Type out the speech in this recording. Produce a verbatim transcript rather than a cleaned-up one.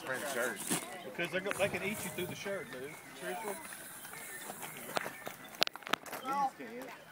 print shirt. Because they're go they can eat you through the shirt, dude. Seriously? You just can't.